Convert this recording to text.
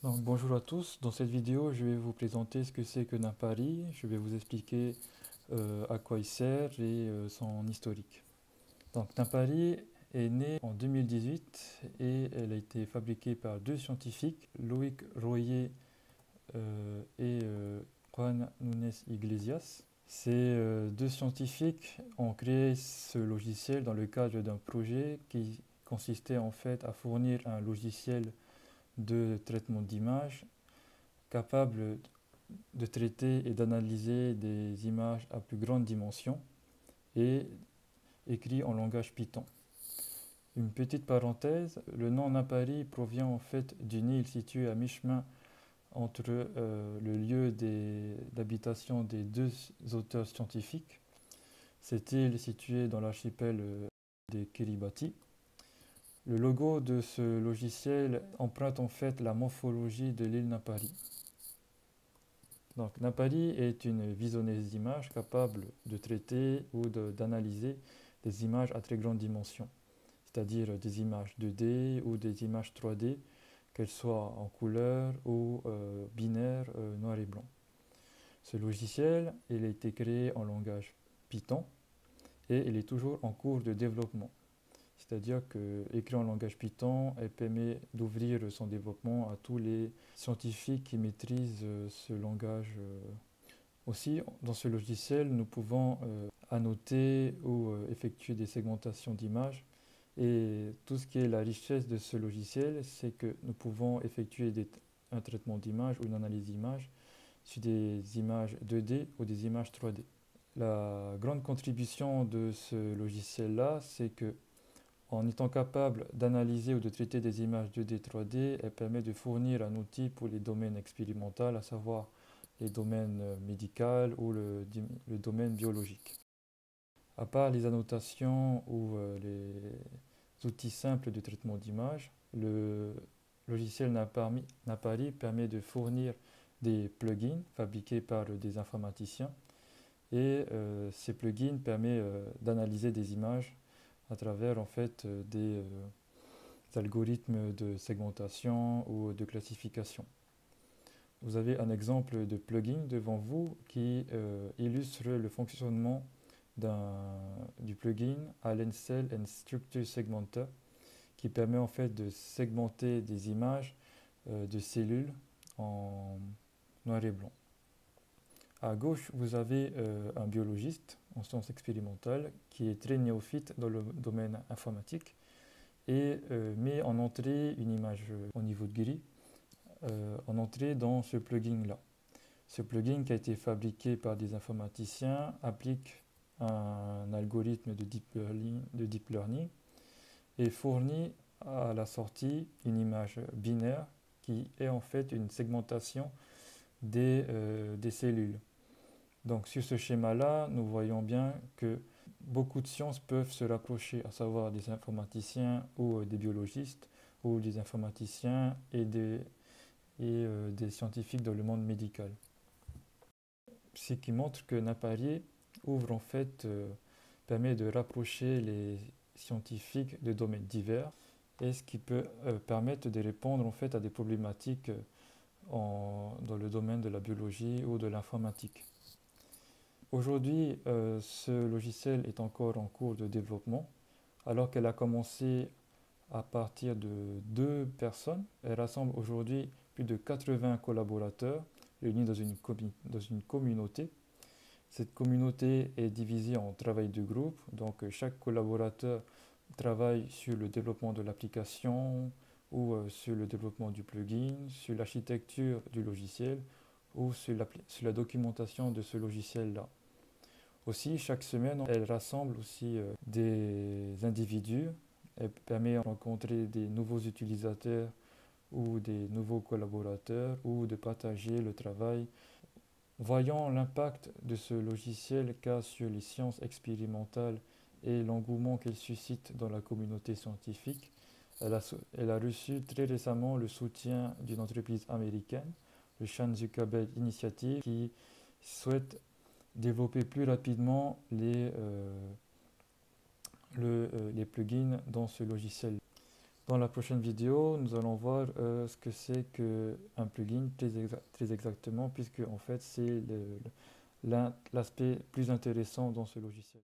Donc, bonjour à tous, dans cette vidéo je vais vous présenter ce que c'est que Napari, je vais vous expliquer à quoi il sert et son historique. Donc Napari est née en 2018 et elle a été fabriquée par deux scientifiques, Loïc Royer et Juan Núñez Iglesias. Ces deux scientifiques ont créé ce logiciel dans le cadre d'un projet qui consistait en fait à fournir un logiciel de traitement d'image capable de traiter et d'analyser des images à plus grande dimension et écrit en langage Python. Une petite parenthèse, le nom Napari provient en fait d'une île située à mi-chemin entre le lieu d'habitation des deux auteurs scientifiques. Cette île est située dans l'archipel des Kiribati. Le logo de ce logiciel emprunte en fait la morphologie de l'île Napari. Donc, Napari est une visionneuse d'images capable de traiter ou d'analyser des images à très grande dimension, c'est-à-dire des images 2D ou des images 3D, qu'elles soient en couleur ou binaire, noir et blanc. Ce logiciel, il a été créé en langage Python et il est toujours en cours de développement. C'est-à-dire qu'écrit en langage Python, elle permet d'ouvrir son développement à tous les scientifiques qui maîtrisent ce langage. Aussi, dans ce logiciel, nous pouvons annoter ou effectuer des segmentations d'images. Et tout ce qui est la richesse de ce logiciel, c'est que nous pouvons effectuer un traitement d'image ou une analyse d'image sur des images 2D ou des images 3D. La grande contribution de ce logiciel-là, c'est que en étant capable d'analyser ou de traiter des images 2D, 3D, elle permet de fournir un outil pour les domaines expérimentaux, à savoir les domaines médicaux ou le domaine biologique. À part les annotations ou les outils simples de traitement d'image, le logiciel Napari permet de fournir des plugins fabriqués par des informaticiens et ces plugins permettent d'analyser des images à travers en fait des algorithmes de segmentation ou de classification. Vous avez un exemple de plugin devant vous qui illustre le fonctionnement du plugin Allen Cell and Structure Segmenter qui permet en fait de segmenter des images de cellules en noir et blanc. À gauche, vous avez un biologiste en sciences expérimentales qui est très néophyte dans le domaine informatique et met en entrée une image au niveau de gris en entrée dans ce plugin-là. Ce plugin qui a été fabriqué par des informaticiens applique un algorithme de deep learning et fournit à la sortie une image binaire qui est en fait une segmentation des cellules. Donc sur ce schéma-là, nous voyons bien que beaucoup de sciences peuvent se rapprocher, à savoir des informaticiens ou des biologistes, ou des informaticiens et des scientifiques dans le monde médical. Ce qui montre que Napari ouvre en fait, permet de rapprocher les scientifiques de domaines divers et ce qui peut permettre de répondre en fait à des problématiques dans le domaine de la biologie ou de l'informatique. Aujourd'hui, ce logiciel est encore en cours de développement, alors qu'elle a commencé à partir de deux personnes. Elle rassemble aujourd'hui plus de 80 collaborateurs réunis dans une communauté. Cette communauté est divisée en travail de groupe, donc chaque collaborateur travaille sur le développement de l'application ou sur le développement du plugin, sur l'architecture du logiciel ou sur la documentation de ce logiciel-là. Aussi, chaque semaine, elle rassemble aussi des individus. Elle permet de rencontrer des nouveaux utilisateurs ou des nouveaux collaborateurs ou de partager le travail. Voyant l'impact de ce logiciel qu'a sur les sciences expérimentales et l'engouement qu'il suscite dans la communauté scientifique, elle a reçu très récemment le soutien d'une entreprise américaine, le Chan Zuckerberg Initiative, qui souhaite développer plus rapidement les plugins dans ce logiciel. Dans la prochaine vidéo, nous allons voir ce que c'est qu'un plugin très exactement, puisque en fait c'est l'aspect plus intéressant dans ce logiciel.